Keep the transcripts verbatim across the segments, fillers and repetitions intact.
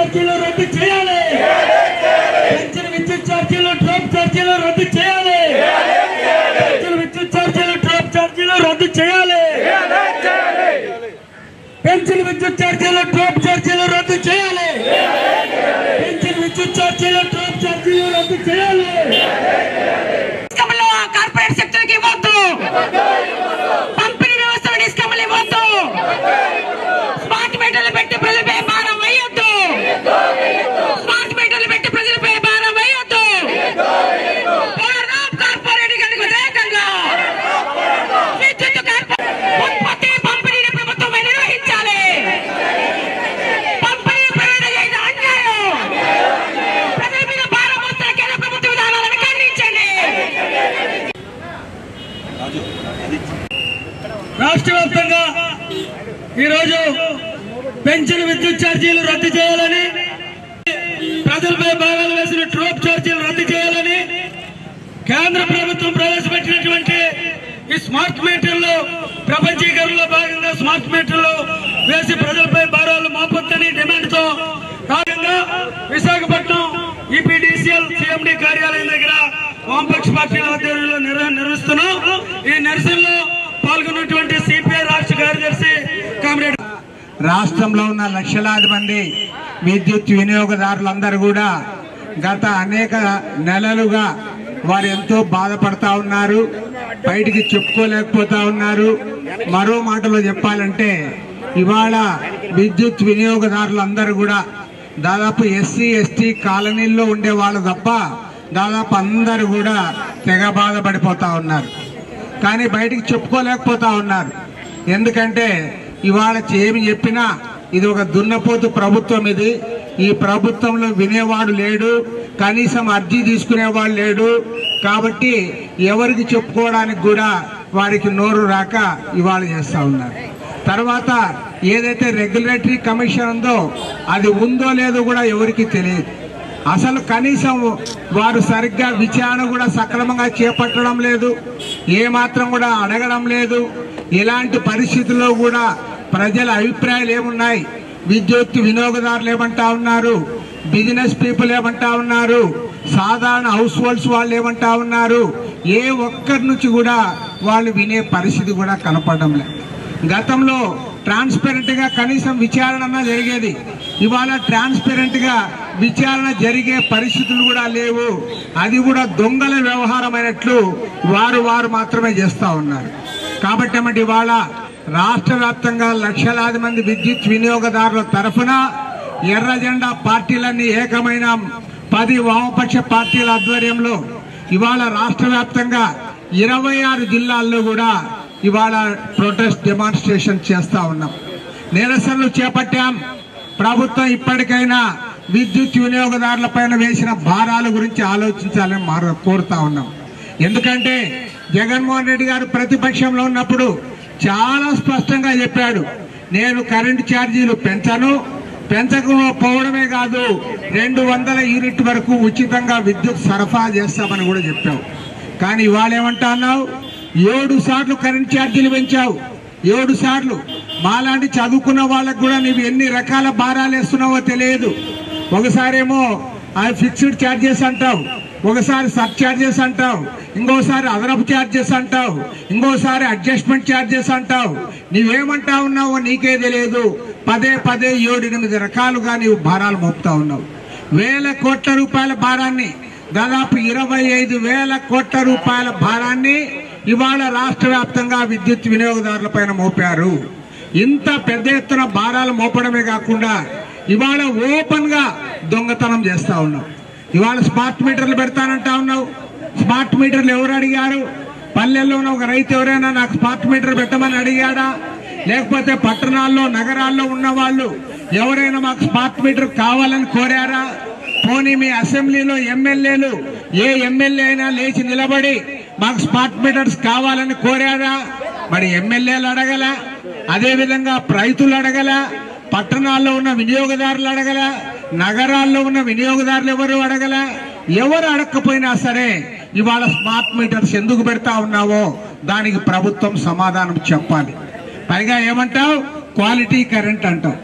ఛార్జీలు రద్దు చేయాలి, పెంచిన విద్యుత్ ఛార్జీలు డ్రాప్ ఛార్జీలు రద్దు చేయాలి, పెంచిన విద్యుత్ ఛార్జీలు డ్రాప్ ఛార్జీలు రద్దు చేయాలి, పెంచిన విద్యుత్ ఛార్జీలు డ్రాప్ ఛార్జీలు రద్దు చేయాలి, పెంచిన విద్యుత్ ఛార్జీలు డ్రాప్ ఛార్జీలు రద్దు చేయాలి. కార్పొరేట్ సెక్టర్ కి ఇవ్వద్దు, పంపిణీ వ్యవస్థ డిస్కమ్లు ఇవ్వద్దు, స్మార్ట్ మీటర్లు పెట్టి ప్రజలపై భారం వేయొద్దు, స్మార్ట్ మీటర్లు పెట్టి ప్రజలపై భారం వేయొద్దు. కార్పొరేట్ వ్యతిరేకంగా విద్యుత్ ఉత్పత్తి పంపిణీని ప్రభుత్వం నిర్వహించాలి. పంపిణీ ప్రైవేట్ చేయడం అన్యాయం. ప్రజల మీద భారం వస్తున్న కేంద్ర ప్రభుత్వ విధానాలను ఖండించండి. రాష్ట్ర వ్యాప్తంగా ఈరోజు పెన్షన్ విద్యుత్ ఛార్జీలు రద్దు చేయాలని, ప్రజలపై భారాలు వేసిన డ్రాప్ ఛార్జీలు రద్దు చేయాలని, కేంద్ర ప్రభుత్వం ప్రవేశపెట్టినటువంటి ఈ స్మార్ట్ మీటర్లు ప్రపంచీకరణలో భాగంగా స్మార్ట్ మీటర్లు వేసి ప్రజలపై భారాలు మోపొద్దని డిమాండ్తో భాగంగా విశాఖపట్నం ఈపీడీసీఎల్ సీఎండీ కార్యాలయం దగ్గర వామపక్ష పార్టీల ఆధ్వర్యంలో నిర్వహిస్తున్నాం. ఈ నిరసనలో పాల్గొన్నటువంటి సిపిఐ రాష్ట్ర కార్యదర్శి కామ్రేడ్. రాష్ట్రంలో ఉన్న లక్షలాది మంది విద్యుత్ వినియోగదారులందరూ కూడా గత అనేక నెలలుగా వారు ఎంతో బాధపడతా ఉన్నారు, బయటికి చెప్పుకోలేకపోతా ఉన్నారు. మరో మాటలో చెప్పాలంటే ఇవాళ విద్యుత్ వినియోగదారులందరూ కూడా దాదాపు ఎస్సీ ఎస్టీ కాలనీల్లో ఉండే వాళ్ళు తప్ప దాదాపు అందరూ కూడా తెగ బాధపడిపోతా ఉన్నారు. కానీ బయటికి చెప్పుకోలేకపోతా ఉన్నారు. ఎందుకంటే ఇవాళ ఏమి చెప్పినా ఇది ఒక దున్నపోతు ప్రభుత్వం. ఇది ఈ ప్రభుత్వంలో వినేవాడు లేడు, కనీసం అర్జీ తీసుకునేవాడు లేడు. కాబట్టి ఎవరికి చెప్పుకోవడానికి కూడా వారికి నోరు రాక ఇవాళ చేస్తా ఉన్నారు. తర్వాత ఏదైతే రెగ్యులేటరీ కమిషన్ ఉందో అది ఉందో లేదో కూడా ఎవరికి తెలియదు. అసలు కనీసం వారు సరిగ్గా విచారణ కూడా సక్రమంగా చేపట్టడం లేదు, ఏమాత్రం కూడా అడగడం లేదు. ఇలాంటి పరిస్థితుల్లో కూడా ప్రజల అభిప్రాయాలు ఏమున్నాయి, విద్యుత్ వినియోగదారులు ఏమంటా ఉన్నారు, బిజినెస్ పీపుల్ ఏమంటా ఉన్నారు, సాధారణ హౌస్ హోల్డ్స్ వాళ్ళు ఏమంటా ఉన్నారు, ఏ ఒక్కరి నుంచి కూడా వాళ్ళు వినే పరిస్థితి కూడా కనపడడం లేదు. గతంలో ట్రాన్స్పరెంట్ గా కనీసం విచారణ జరిగేది, ఇవాళ ట్రాన్స్పరెంట్ గా విచారణ జరిగే పరిస్థితులు కూడా లేవు. అది కూడా దొంగల వ్యవహారమైనట్లు వారు వారు మాత్రమే చేస్తా ఉన్నారు. కాబట్టి ఏమంటే ఇవాళ రాష్ట్ర వ్యాప్తంగా లక్షలాది మంది విద్యుత్ వినియోగదారుల తరఫున ఎర్ర జెండా పార్టీలన్నీ ఏకమైన పది వామపక్ష పార్టీల ఆధ్వర్యంలో ఇవాళ రాష్ట్ర వ్యాప్తంగా ఇరవై ఆరు జిల్లాల్లో కూడా ఇవాళ ప్రొటెస్ట్ డెమాన్స్ట్రేషన్ చేస్తా ఉన్నాం, నిరసనలు చేపట్టాం. ప్రభుత్వం ఇప్పటికైనా విద్యుత్ వినియోగదారుల పైన వేసిన భారాల గురించి ఆలోచించాలని మారు కోరుతా ఉన్నాం. ఎందుకంటే జగన్మోహన్ రెడ్డి గారు ప్రతిపక్షంలో ఉన్నప్పుడు చాలా స్పష్టంగా చెప్పాడు, నేను కరెంటు ఛార్జీలు పెంచను, పెంచకపోవడమే కాదు రెండు వందల యూనిట్ వరకు ఉచితంగా విద్యుత్ సరఫరా చేస్తామని కూడా చెప్పావు. కానీ ఇవాళ ఏమంటా అన్నావు, ఏడు సార్లు కరెంట్ ఛార్జీలు పెంచావు, ఏడు సార్లు. మాలాంటి చదువుకున్న వాళ్ళకు కూడా నీవు ఎన్ని రకాల భారాలు వేస్తున్నావో తెలియదు. ఒకసారేమో ఆ ఫిక్స్డ్ ఛార్జెస్ అంటావు, ఒకసారి సబ్ ఛార్జెస్ అంటావు, ఇంకోసారి అదనపు ఛార్జెస్ అంటావు, ఇంకోసారి అడ్జస్ట్మెంట్ ఛార్జెస్ అంటావు. నీవేమంటా ఉన్నావో నీకే తెలియదు. పదే పదే ఏడు ఎనిమిది రకాలుగా నీవు భారాలు మోపుతా ఉన్నావు. వేల కోట్ల రూపాయల భారాన్ని, దాదాపు ఇరవై ఐదు వేల కోట్ల రూపాయల భారాన్ని ఇవాళ రాష్ట్ర వ్యాప్తంగా విద్యుత్ వినియోగదారుల పైన మోపారు. ఇంత పెద్ద ఎత్తున భారాలు మోపడమే కాకుండా ఇవాళ ఓపెన్ గా దొంగతనం చేస్తా ఉన్నావు. ఇవాళ స్మార్ట్ మీటర్లు పెడతానంటా ఉన్నావు. స్మార్ట్ మీటర్లు ఎవరు అడిగారు? పల్లెల్లో ఉన్న ఒక రైతు ఎవరైనా నాకు స్మార్ట్ మీటర్ పెట్టమని అడిగాడా? లేకపోతే పట్టణాల్లో నగరాల్లో ఉన్న వాళ్ళు ఎవరైనా మాకు స్మార్ట్ మీటర్ కావాలని కోరారా? పోనీ మీ అసెంబ్లీలో ఎమ్మెల్యేలు ఏ ఎమ్మెల్యే అయినా లేచి నిలబడి మాకు స్మార్ట్ మీటర్స్ కావాలని కోరారా? మరి ఎమ్మెల్యేలు అడగల, అదే విధంగా రైతులు అడగల, పట్టణాల్లో ఉన్న వినియోగదారులు అడగల, నగరాల్లో ఉన్న వినియోగదారులు ఎవరు అడగల. ఎవరు అడగకపోయినా సరే ఇవాళ స్మార్ట్ మీటర్స్ ఎందుకు పెడతా ఉన్నావో దానికి ప్రభుత్వం సమాధానం చెప్పాలి. పైగా ఏమంటావు? క్వాలిటీ కరెంట్ అంటావు.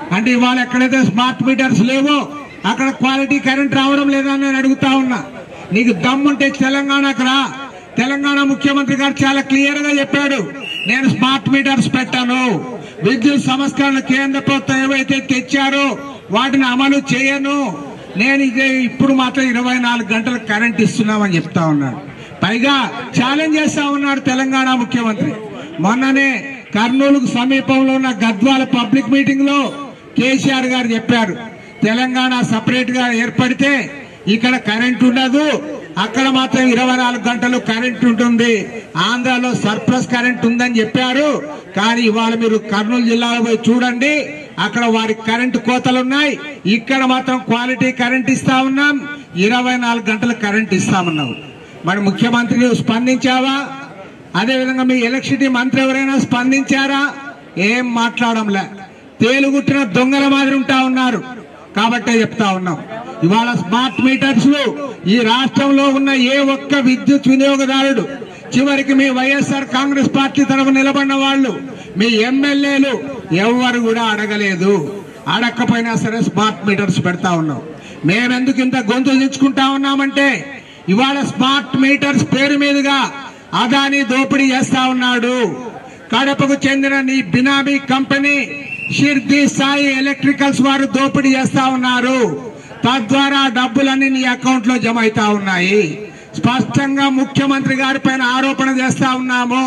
అంటే ఇవాళ ఎక్కడైతే స్మార్ట్ మీటర్స్ లేవో అక్కడ క్వాలిటీ కరెంట్ రావడం లేదా అని నేను అడుగుతా ఉన్నా. నీకు దమ్ముంటే తెలంగాణకు రా. తెలంగాణ ముఖ్యమంత్రి గారు చాలా క్లియర్ గా చెప్పాడు, నేను స్మార్ట్ మీటర్స్ పెట్టాను, విద్యుత్ సంస్కరణ కేంద్ర ప్రభుత్వం ఏవైతే తెచ్చారో వాటిని అమలు చేయను, నేను ఇదే ఇప్పుడు మాత్రం ఇరవై నాలుగు గంటలు కరెంట్ ఇస్తున్నామని చెప్తా ఉన్నాడు. పైగా ఛాలెంజ్ చేస్తా ఉన్నాడు తెలంగాణ ముఖ్యమంత్రి. మొన్ననే కర్నూలుకు సమీపంలో ఉన్న గద్వాల పబ్లిక్ మీటింగ్ లో కేసీఆర్ గారు చెప్పారు, తెలంగాణ సపరేట్ గా ఏర్పడితే ఇక్కడ కరెంట్ ఉండదు, అక్కడ మాత్రం ఇరవై నాలుగు గంటలు కరెంట్ ఉంటుంది, ఆంధ్రాలో సర్ప్లస్ కరెంట్ ఉందని చెప్పారు. కానీ ఇవాళ మీరు కర్నూలు జిల్లాలో పోయి చూడండి, అక్కడ వారికి కరెంటు కోతలున్నాయి, ఇక్కడ మాత్రం క్వాలిటీ కరెంట్ ఇస్తా ఉన్నాం, ఇరవై నాలుగు గంటలు కరెంట్ ఇస్తామన్నావు. మరి ముఖ్యమంత్రి స్పందించావా? అదేవిధంగా మీ ఎలక్ట్రిసిటీ మంత్రి ఎవరైనా స్పందించారా? ఏం మాట్లాడంలే, తేలుగుట్టిన దొంగల మాదిరి ఉంటా ఉన్నారు. కాబట్టే చెప్తా ఉన్నాం, ఇవాళ స్మార్ట్ మీటర్స్ ఈ రాష్ట్రంలో ఉన్న ఏ ఒక్క విద్యుత్ వినియోగదారుడు, చివరికి మీ వైఎస్ఆర్ కాంగ్రెస్ పార్టీ తరఫున నిలబడిన వాళ్ళు, మీ ఎమ్మెల్యేలు ఎవరు కూడా అడగలేదు. అడగకపోయినా సరే స్మార్ట్ మీటర్స్ పెడతా ఉన్నాం. మేమెందుకు ఇంత గొంతు దించుకుంటా ఉన్నామంటే, ఇవాళ స్మార్ట్ మీటర్స్ పేరు మీదుగా అదాని దోపిడీ చేస్తా ఉన్నాడు. కడపకు చెందిన నీ బినామీ కంపెనీ షిర్దీ సాయి ఎలక్ట్రికల్స్ వారు దోపిడీ చేస్తా ఉన్నారు. తద్వారా డబ్బులన్నీ నీ అకౌంట్ లో జమ అవుతా ఉన్నాయి. స్పష్టంగా ముఖ్యమంత్రి గారి పైన ఆరోపణ చేస్తా ఉన్నాము,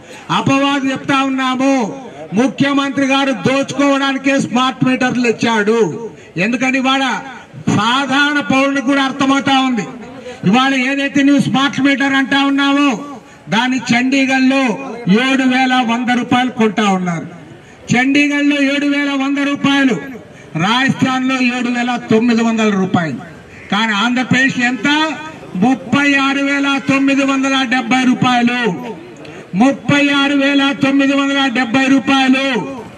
అపవాదు చెప్తా ఉన్నాము. ముఖ్యమంత్రి గారు దోచుకోవడానికే స్మార్ట్ మీటర్లు ఇచ్చాడు. ఎందుకని ఇవాళ సాధారణ పౌరులకు కూడా అర్థమవుతా ఉంది. ఇవాళ ఏదైతే నువ్వు స్మార్ట్ మీటర్ అంటా ఉన్నావో దాన్ని చండీగఢ్ లో ఏడు వేల వంద రూపాయలు కొంటా ఉన్నారు. చండీగఢ్ లో ఏడు వేల వంద రూపాయలు, రాజస్థాన్ లో ఏడు వేల తొమ్మిది వందల రూపాయలు. కానీ ఆంధ్రప్రదేశ్ ఎంత? ముప్పై ఆరు వేల తొమ్మిది వందల డెబ్బై రూపాయలు. ముప్పై ఆరు వేల తొమ్మిది వందల డెబ్బై రూపాయలు.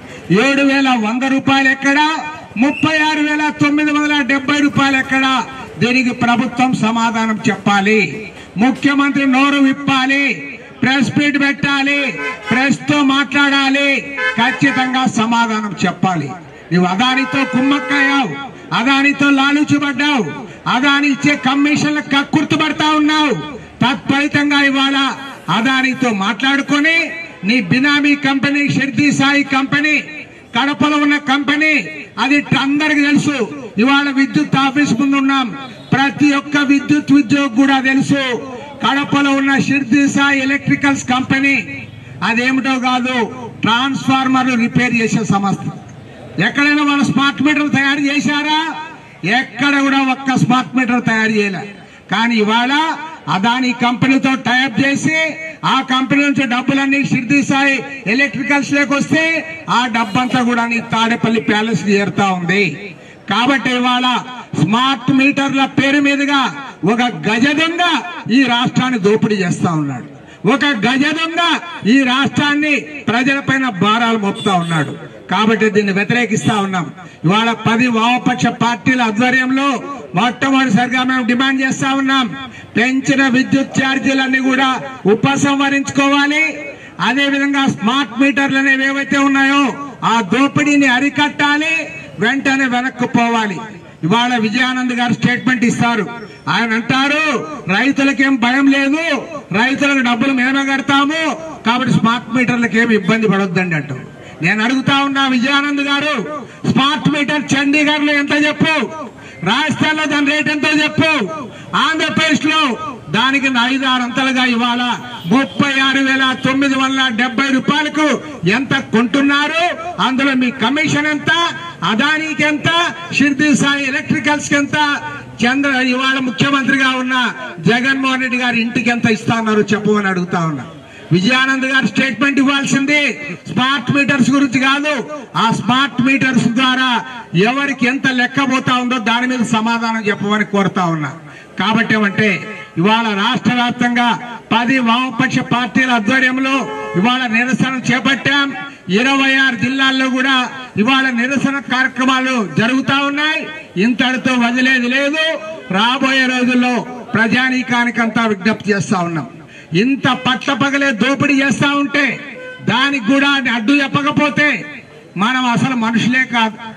ఏడు వేల వంద రూపాయలు ఎక్కడ? ముప్పై ఆరు వేల తొమ్మిది వందల డెబ్బై రూపాయలు ఎక్కడ? దీనికి ప్రభుత్వం సమాధానం చెప్పాలి. ముఖ్యమంత్రి నోరు విప్పాలి, ప్రెస్ మీట్ పెట్టాలి, ప్రెస్ తో మాట్లాడాలి, ఖచ్చితంగా సమాధానం చెప్పాలి. నువ్వు అదానితో కుమ్మక్కయ్యావు, అదానితో లాలూచిపడ్డావు, అదాని ఇచ్చే కమిషన్ల కక్కుర్తుపడతా ఉన్నావు. తత్ఫలితంగా ఇవాళ అదానితో మాట్లాడుకొని నీ బినామీ కంపెనీ షిర్దీ సాయి కంపెనీ, కడపలో ఉన్న కంపెనీ, అది అందరికి తెలుసు. ఇవాళ విద్యుత్ ఆఫీస్ ముందు ఉన్నాం, ప్రతి ఒక్క విద్యుత్ ఉద్యోగి కూడా తెలుసు. కడపలో ఉన్న షిర్దీ సాయి ఎలక్ట్రికల్స్ కంపెనీ అదేమిటో కాదు, ట్రాన్స్ఫార్మర్లు రిపేర్ చేసే సంస్థ. ఎక్కడైనా వాళ్ళ స్మార్ట్ మీటర్ తయారు చేశారా? ఎక్కడ కూడా ఒక్క స్మార్ట్ మీటర్ తయారు చేయలే. కానీ ఇవాళ అదాని కంపెనీతో టైప్ చేసి ఆ కంపెనీ నుంచి డబ్బులన్నీ షిర్దీ సాయి ఎలక్ట్రికల్స్ లోకి వస్తే ఆ డబ్బంతా కూడా నీ తాడేపల్లి ప్యాలెస్ చేరుతా ఉంది. కాబట్టి ఇవాళ స్మార్ట్ మీటర్ల పేరు మీదుగా ఒక గజదొంగ ఈ రాష్ట్రాన్ని దోపిడీ చేస్తా ఉన్నాడు. ఒక గజదొంగ ఈ రాష్ట్రాన్ని ప్రజలపైన భారాలు మోపుతా ఉన్నాడు. కాబట్టి దీన్ని వ్యతిరేకిస్తా ఉన్నాం. ఇవాళ పది వామపక్ష పార్టీల ఆధ్వర్యంలో మొట్టమొదటిసారిగా మేము డిమాండ్ చేస్తా ఉన్నాం, పెంచిన విద్యుత్ ఛార్జీలన్నీ కూడా ఉపసంహరించుకోవాలి. అదేవిధంగా స్మార్ట్ మీటర్లు అనేవి ఏవైతే ఉన్నాయో ఆ దోపిడీని అరికట్టాలి, వెంటనే వెనక్కు పోవాలి. ఇవాళ విజయానంద్ గారు స్టేట్మెంట్ ఇస్తారు. ఆయన అంటారు, రైతులకేం భయం లేదు, రైతులకు డబ్బులు మేమే కడతాము, కాబట్టి స్మార్ట్ మీటర్లకు ఏమి ఇబ్బంది పడొద్దండి అంటారు. నేను అడుగుతా ఉన్నా విజయానంద్ గారు, స్మార్ట్ మీటర్ చండీగఢ్ లో ఎంత చెప్పు, రాజస్థాన్ లో దాని రేట్ ఎంతో చెప్పు, ఆంధ్రప్రదేశ్ లో దానికి ఐదు ఆరు అంతలుగా ఇవాళ ముప్పై ఆరు వేల తొమ్మిది వందల డెబ్బై రూపాయలకు ఎంత కొంటున్నారు, అందులో మీ కమిషన్ ఎంత, అదానికి ఎంత, షిర్దీ సాయి ఎలక్ట్రికల్స్ కి ఎంత, చంద్ర ఇవాళ ముఖ్యమంత్రిగా ఉన్న జగన్మోహన్ రెడ్డి గారి ఇంటికి ఎంత ఇస్తా ఉన్నారు చెప్పమని అడుగుతా ఉన్నా. విజయానంద్ గారు స్టేట్మెంట్ ఇవ్వాల్సింది స్మార్ట్ మీటర్స్ గురించి కాదు, ఆ స్మార్ట్ మీటర్స్ ద్వారా ఎవరికి ఎంత లెక్క పోతా ఉందో దాని మీద సమాధానం చెప్పమని కోరుతా ఉన్నా. కాబట్టి ఏమంటే ఇవాళ రాష్ట్ర వ్యాప్తంగా పది వామపక్ష పార్టీల ఆధ్వర్యంలో ఇవాళ నిరసన చేపట్టాం. ఇరవై ఆరు జిల్లాల్లో కూడా ఇవాళ నిరసన కార్యక్రమాలు జరుగుతా ఉన్నాయి. ఇంతటితో వదిలేది లేదు. రాబోయే రోజుల్లో ప్రజానీకానికంతా విజ్ఞప్తి చేస్తా ఉన్నాం. ఇంత పట్టపగలే దోపిడీ చేస్తా ఉంటే దానికి కూడా అడ్డు చెప్పకపోతే మనం అసలు మనుషులే కాదు.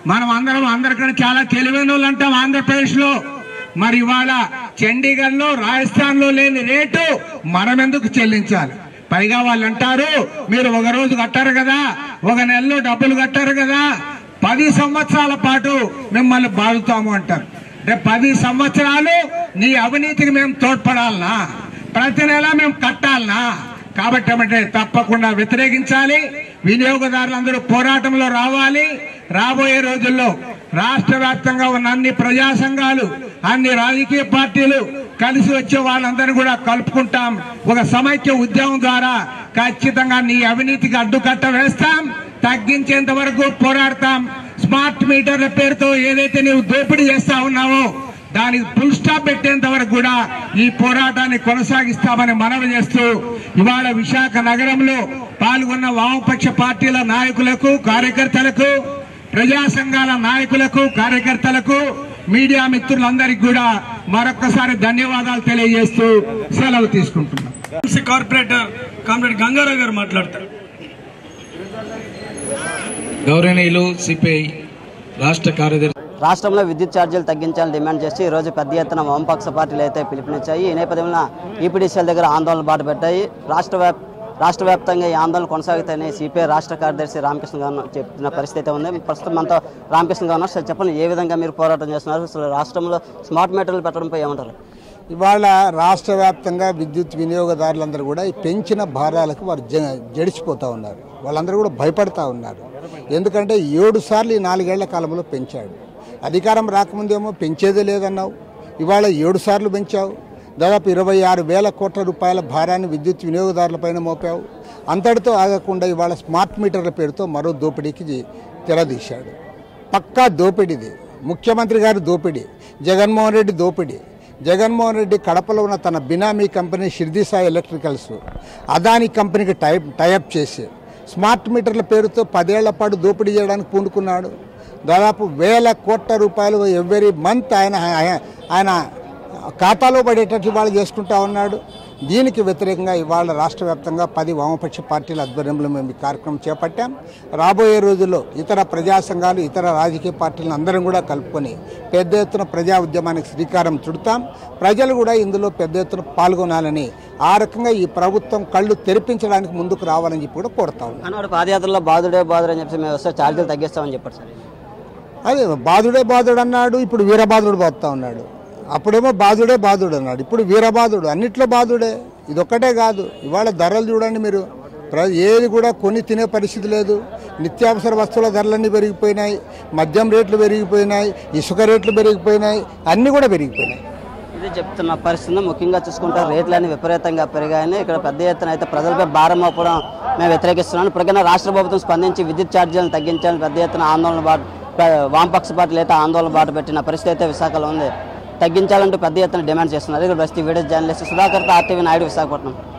మనం అందరం అందరికన్నా చాలా తెలివైన వాళ్ళు అంటాం ఆంధ్రప్రదేశ్ లో. మరి ఇవాళ చండీగఢ్ లో రాజస్థాన్ లో లేని రేటు మనం ఎందుకు చెల్లించాలి? పైగా వాళ్ళు అంటారు మీరు ఒక రోజు కట్టారు కదా, ఒక నెలలో డబ్బులు కట్టారు కదా, పది సంవత్సరాల పాటు మిమ్మల్ని బాదుతాము అంటారు. అంటే పది సంవత్సరాలు నీ అవినీతికి మేము తోడ్పడాలనా? ప్రతి నెల మేము కట్టాలనా? కాబట్టి ఏమంటే తప్పకుండా వ్యతిరేకించాలి. వినియోగదారులందరూ పోరాటంలో రావాలి. రాబోయే రోజుల్లో రాష్ట్ర వ్యాప్తంగా ఉన్న అన్ని ప్రజా సంఘాలు, అన్ని రాజకీయ పార్టీలు కలిసి వచ్చే వాళ్ళందరినీ కూడా కలుపుకుంటాం. ఒక సమైక్య ఉద్యమం ద్వారా ఖచ్చితంగా నీ అవినీతికి అడ్డుకట్ట వేస్తాం, తగ్గించేంత వరకు పోరాడతాం. స్మార్ట్ మీటర్ల పేరుతో ఏదైతే నీవు దోపిడీ చేస్తా ఉన్నావో దానికి ఫుల్ స్టాప్ పెట్టేంత వరకు కూడా ఈ పోరాటాన్ని కొనసాగిస్తామని మనవి చేస్తూ ఇవాళ విశాఖ నగరంలో పాల్గొన్న వామపక్ష పార్టీల నాయకులకు, కార్యకర్తలకు, ప్రజా సంఘాల నాయకులకు, కార్యకర్తలకు, మీడియా మిత్రులందరికీ కూడా మరొక్కసారి ధన్యవాదాలు తెలియజేస్తూ సెలవు తీసుకుంటున్నాం. కార్పొరేటర్ కామ్రేడ్ గంగారావు గారు మాట్లాడతారు. గౌరవనీయులు సిపిఐ రాష్ట్ర కార్యదర్శి. రాష్ట్రంలో విద్యుత్ ఛార్జీలు తగ్గించాలని డిమాండ్ చేసి ఈరోజు పెద్ద ఎత్తున వామపక్ష పార్టీలు అయితే పిలుపునిచ్చాయి. ఈ నేపథ్యంలో ఈపీడీసీఎల్ దగ్గర ఆందోళన బాట పెట్టాయి. రాష్ట్ర వ్యాప్ రాష్ట్ర వ్యాప్తంగా ఈ ఆందోళన కొనసాగుతాయని సిపిఐ రాష్ట్ర కార్యదర్శి రామకృష్ణ గారు చెప్తున్న పరిస్థితి ఉంది. ప్రస్తుతం మనతో రామకృష్ణ గారు ఉన్నారు. సార్ చెప్పండి, ఏ విధంగా మీరు పోరాటం చేస్తున్నారు? అసలు రాష్ట్రంలో స్మార్ట్ మీటర్లు పెట్టడంపై ఏమంటారు? ఇవాళ రాష్ట్ర వ్యాప్తంగా విద్యుత్ వినియోగదారులందరూ కూడా ఈ పెంచిన భారాలకు వారు జడిచిపోతూ ఉన్నారు. వాళ్ళందరూ కూడా భయపడతా ఉన్నారు. ఎందుకంటే ఏడు సార్లు ఈ నాలుగేళ్ల కాలంలో పెంచాడు. అధికారం రాకముందేమో పెంచేదే లేదన్నావు, ఇవాళ ఏడు సార్లు పెంచావు. దాదాపు ఇరవై ఆరు వేల కోట్ల రూపాయల భారాన్ని విద్యుత్ వినియోగదారులపైన మోపావు. అంతటితో ఆగకుండా ఇవాళ స్మార్ట్ మీటర్ల పేరుతో మరో దోపిడీకి తెరదీశాడు. పక్కా దోపిడీది. ముఖ్యమంత్రి గారి దోపిడీ, జగన్మోహన్ రెడ్డి దోపిడీ. జగన్మోహన్ రెడ్డి కడపలో ఉన్న తన బినామీ కంపెనీ షిర్దీ సాయి ఎలక్ట్రికల్స్ అదాని కంపెనీకి టై టైఅప్ చేసి స్మార్ట్ మీటర్ల పేరుతో పదేళ్ల పాటు దోపిడీ చేయడానికి పూనుకున్నాడు. దాదాపు వేల కోట్ల రూపాయలు ఎవ్రీ మంత్ ఆయన ఆయన ఖాతాలో పడేటట్టు ఇవాళ చేసుకుంటా ఉన్నాడు. దీనికి వ్యతిరేకంగా ఇవాళ రాష్ట్ర వ్యాప్తంగా పది వామపక్ష పార్టీల ఆధ్వర్యంలో మేము ఈ కార్యక్రమం చేపట్టాం. రాబోయే రోజుల్లో ఇతర ప్రజా సంఘాలు, ఇతర రాజకీయ పార్టీలను అందరం కూడా కలుపుకొని పెద్ద ఎత్తున ప్రజా ఉద్యమానికి శ్రీకారం చుడతాం. ప్రజలు కూడా ఇందులో పెద్ద ఎత్తున పాల్గొనాలని, ఆ రకంగా ఈ ప్రభుత్వం కళ్ళు తెరిపించడానికి ముందుకు రావాలని చెప్పి కూడా కోరుతా ఉన్నాం. అన్నాడు పాదయాత్రలో బాధుడే బాధుడు అని చెప్పి మేము వస్తే ఛార్జీలు తగ్గిస్తామని చెప్పారు సార్. అదే బాధుడే బాధుడు అన్నాడు, ఇప్పుడు వీరబాధుడు పోతా ఉన్నాడు. అప్పుడేమో బాధుడే బాధుడు అన్నాడు, ఇప్పుడు వీరబాధుడు. అన్నిట్లో బాధుడే. ఇదొక్కటే కాదు, ఇవాళ ధరలు చూడండి మీరు, ఏది కూడా కొని తినే పరిస్థితి లేదు. నిత్యావసర వస్తువుల ధరలన్నీ పెరిగిపోయినాయి, మద్యం రేట్లు పెరిగిపోయినాయి, ఇసుక రేట్లు పెరిగిపోయినాయి, అన్నీ కూడా పెరిగిపోయినాయి. ఇది చెప్తున్న పరిస్థితి. ముఖ్యంగా చూసుకుంటే రేట్లన్నీ విపరీతంగా పెరిగాయని ఇక్కడ పెద్ద ఎత్తున అయితే ప్రజలపై భారం మోపడం మేము వ్యతిరేకిస్తున్నాం. ఇప్పటికైనా రాష్ట్ర ప్రభుత్వం స్పందించి విద్యుత్ ఛార్జీలను తగ్గించాలని పెద్ద ఎత్తున ఆందోళన బాట వామపక్ష పార్టీలు అయితే ఆందోళన బాట పెట్టిన పరిస్థితి అయితే విశాఖలో ఉంది. తగ్గించాలంటూ పెద్ద ఎత్తున డిమాండ్ చేస్తున్నారు. ఇక్కడ బస్తీ video journalist Sudhakar, RTV Naidu, Visakhapatnam.